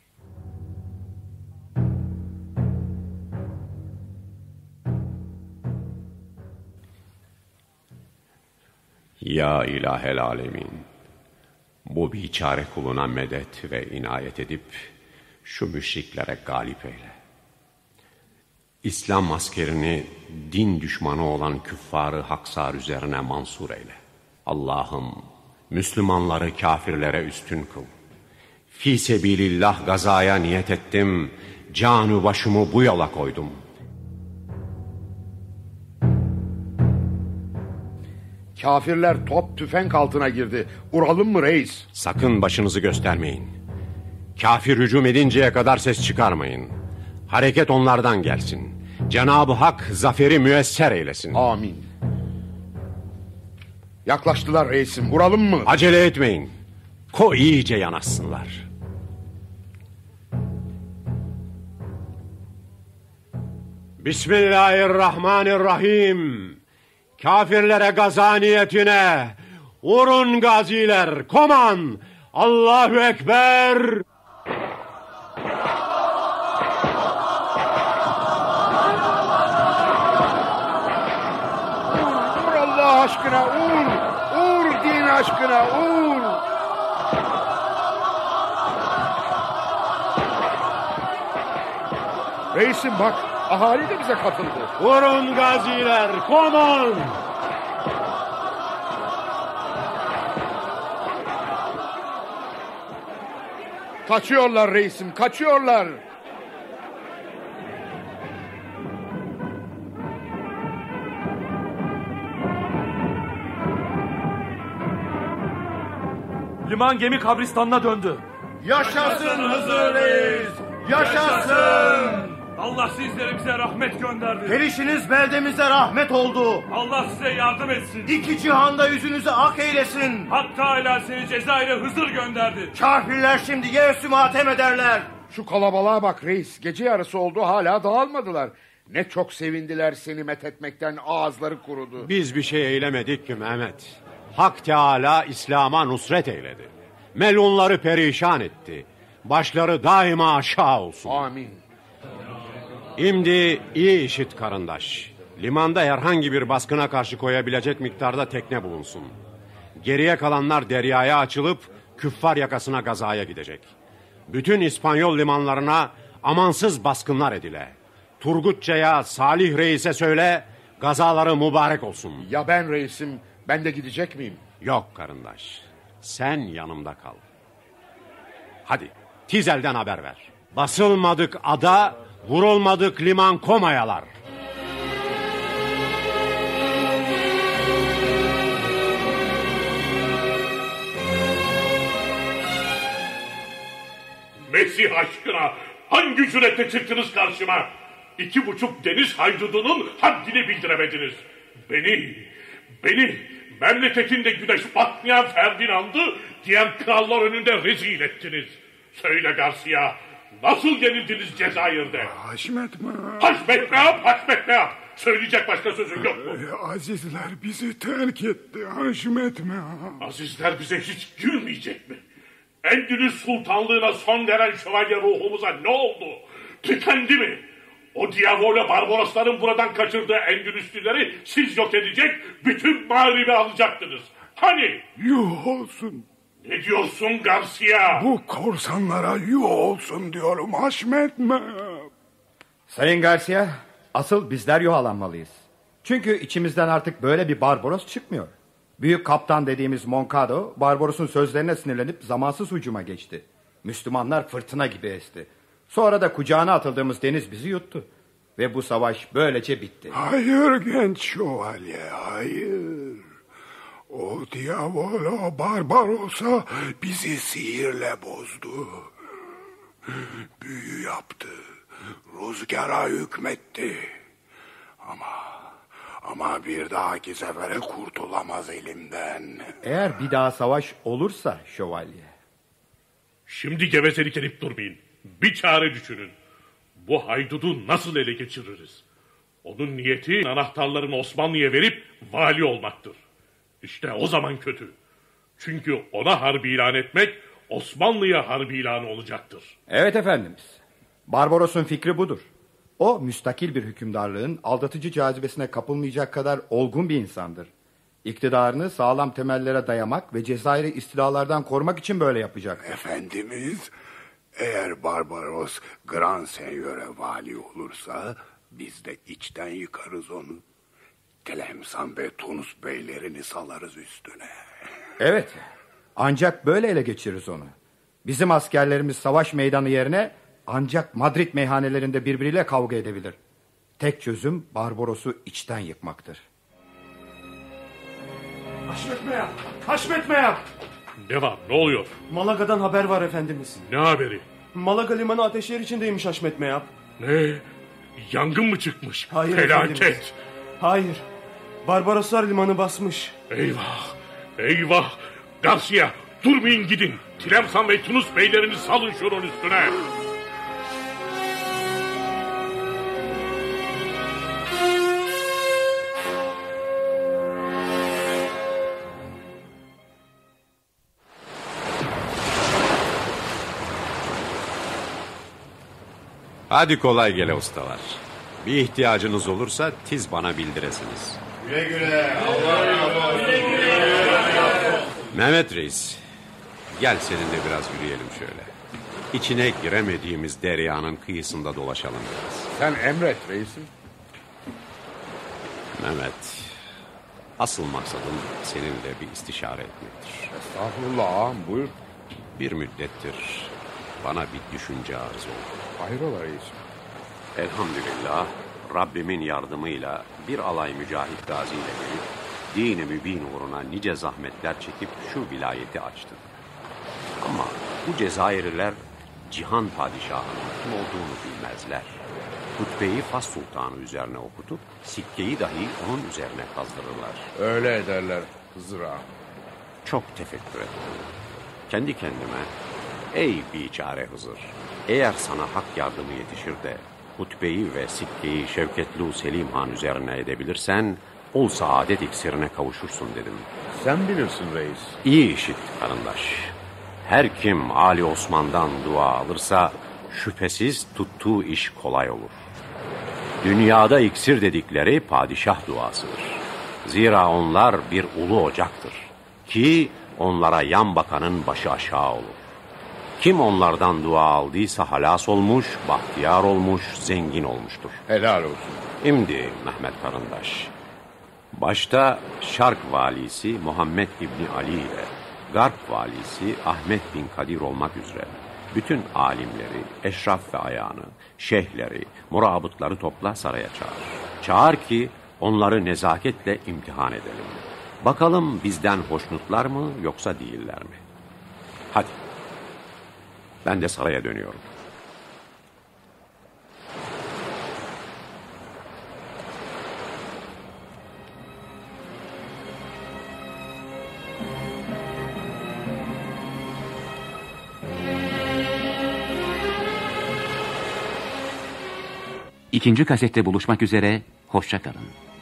Ya ilahel alemin, bu biçare kuluna medet ve inayet edip şu müşriklere galip eyle. İslam askerini din düşmanı olan küffarı haksar üzerine mansur eyle. Allah'ım Müslümanları kafirlere üstün kıl. Fi sebilillah gazaya niyet ettim, canı başımı bu yola koydum. Kafirler top tüfek altına girdi. Vuralım mı reis? Sakın başınızı göstermeyin. Kafir hücum edinceye kadar ses çıkarmayın. Hareket onlardan gelsin. Cenab-ı Hak zaferi müesser eylesin. Amin. Yaklaştılar reisim. Vuralım mı? Acele etmeyin. Ko iyice yanaşsınlar. Bismillahirrahmanirrahim. Kafirlere gaza niyetine. Vurun gaziler, koman! Allahu Ekber! Vur Allah aşkına, vur! Vur din aşkına, vur! Reisim bak, ahali de bize katıldı. Vurun gaziler, koman! Kaçıyorlar reisim, kaçıyorlar. Liman gemi kabristanına döndü. Yaşasın Hızır Reis! Yaşasın! Allah sizlere bize rahmet gönderdi. Gelişiniz beldemize rahmet oldu. Allah size yardım etsin. İki cihanda yüzünüzü ak eylesin. Hak Teâlâ seni Cezayir'e Hızır gönderdi. Kafirler şimdi yersü matem ederler. Şu kalabalığa bak reis, gece yarısı oldu hala dağılmadılar. Ne çok sevindiler seni methetmekten, ağızları kurudu. Biz bir şey eylemedik ki Mehmet. Hak Teâlâ İslam'a nusret eyledi. Melunları perişan etti. Başları daima aşağı olsun. Amin. Şimdi iyi işit karındaş. Limanda herhangi bir baskına karşı koyabilecek miktarda tekne bulunsun. Geriye kalanlar deryaya açılıp küffar yakasına gazaya gidecek. Bütün İspanyol limanlarına amansız baskınlar edile. Turgutça'ya, Salih Reis'e söyle, gazaları mübarek olsun. Ya ben reisim, ben de gidecek miyim? Yok karındaş, sen yanımda kal. Hadi, Tizel'den haber ver. Basılmadık ada, vurulmadık liman komayalar. Mesih aşkına hangi cüretle çıktınız karşıma? İki buçuk deniz haydudunun haddini bildiremediniz. Beni, beni memleketinde güneş batmayan Ferdinand'ı diğer krallar önünde rezil ettiniz. Söyle Garcia, nasıl yenildiniz Cezayir'de? Haşmetme. Haşmetme yap, haşmetme yap. Söyleyecek başka sözün yok mu? Azizler bizi terk etti, haşmetme. Azizler bize hiç gülmeyecek mi? Endülüs sultanlığına son veren şövalye ruhumuza ne oldu? Tükendi mi? O Diavolo Barbarosların buradan kaçırdığı Endülüslüleri siz yok edecek, bütün mağribi alacaktınız. Hani? Yuh olsun. Ne diyorsun Garcia? Bu korsanlara yuh olsun diyorum, haşmetme. Sayın Garcia, asıl bizler yuhalanmalıyız. Çünkü içimizden artık böyle bir Barbaros çıkmıyor. Büyük kaptan dediğimiz Moncado, Barbaros'un sözlerine sinirlenip zamansız hücuma geçti. Müslümanlar fırtına gibi esti. Sonra da kucağına atıldığımız deniz bizi yuttu. Ve bu savaş böylece bitti. Hayır genç şövalye, hayır. O Diavolo Barbaros'a bizi sihirle bozdu. Büyü yaptı. Rüzgara hükmetti. Ama... Ama bir dahaki sefere kurtulamaz elimden. Eğer bir daha savaş olursa şövalye. Şimdi gevezelik edip durmayın. Bir çare düşünün. Bu haydudu nasıl ele geçiririz? Onun niyeti anahtarlarını Osmanlı'ya verip vali olmaktır. İşte o zaman kötü. Çünkü ona harbi ilan etmek Osmanlı'ya harbi ilanı olacaktır. Evet efendimiz. Barbaros'un fikri budur. O müstakil bir hükümdarlığın aldatıcı cazibesine kapılmayacak kadar olgun bir insandır. İktidarını sağlam temellere dayamak ve Cezayir'i istilalardan korumak için böyle yapacak. Efendimiz, eğer Barbaros Grand Seigneur'e vali olursa biz de içten yıkarız onu. Tlemcen ve Tunus beylerini salarız üstüne. Evet, ancak böyle ele geçiririz onu. Bizim askerlerimiz savaş meydanı yerine ancak Madrid meyhanelerinde birbiriyle kavga edebilir. Tek çözüm Barbaros'u içten yıkmaktır. Haşmetme yap, haşmetme yap. Ne var, ne oluyor? Malaga'dan haber var efendimiz. Ne haberi? Malaga limanı ateşler içindeymiş haşmetme yap. Ne? Yangın mı çıkmış? Hayır Felaket. efendimiz. Hayır. Barbaroslar limanı basmış. Eyvah, eyvah. Garcia, durmayın gidin. Tlemcen ve Tunus beylerini salın şunun üstüne. Hadi kolay gele ustalar. Bir ihtiyacınız olursa tiz bana bildiresiniz. Güle güle. Allah razı olsun. Güle güle. Mehmet Reis, gel seninle biraz yürüyelim şöyle. İçine giremediğimiz deryanın kıyısında dolaşalım biraz. Sen emret reisim. Mehmet, asıl maksadım seninle bir istişare etmektir. Estağfurullah ağam, buyur. Bir müddettir bana bir düşünce arz oldu. Hayrola reisim? Elhamdülillah Rabbimin yardımıyla bir alay mücahit gaziyle gelip din-i mübin uğruna nice zahmetler çekip şu vilayeti açtı. Ama bu Cezayirliler Cihan Padişahı'nın kim olduğunu bilmezler. Hutbeyi Fas Sultanı üzerine okutup sikkeyi dahi onun üzerine kazdırırlar. Öyle ederler Hızır ağam. Çok tefekkür ettim. Kendi kendime, ey biçare Hızır, eğer sana hak yardımı yetişir de hutbeyi ve sikkeyi Şevketlu Selim Han üzerine edebilirsen ol saadet iksirine kavuşursun dedim. Sen bilirsin reis. İyi işit karındaş. Her kim Ali Osman'dan dua alırsa şüphesiz tuttuğu iş kolay olur. Dünyada iksir dedikleri padişah duasıdır. Zira onlar bir ulu ocaktır. Ki onlara yan bakanın başı aşağı olur. Kim onlardan dua aldıysa halas olmuş, bahtiyar olmuş, zengin olmuştur. Helal olsun. Şimdi Mehmet karındaş, başta Şark valisi Muhammed İbni Ali ile Garp valisi Ahmet bin Kadir olmak üzere bütün alimleri, eşraf ve ayağını, şeyhleri, murabıtları topla saraya çağır. Çağır ki onları nezaketle imtihan edelim. Bakalım bizden hoşnutlar mı yoksa değiller mi? Hadi. Ben de saraya dönüyorum. İkinci kasette buluşmak üzere, hoşça kalın.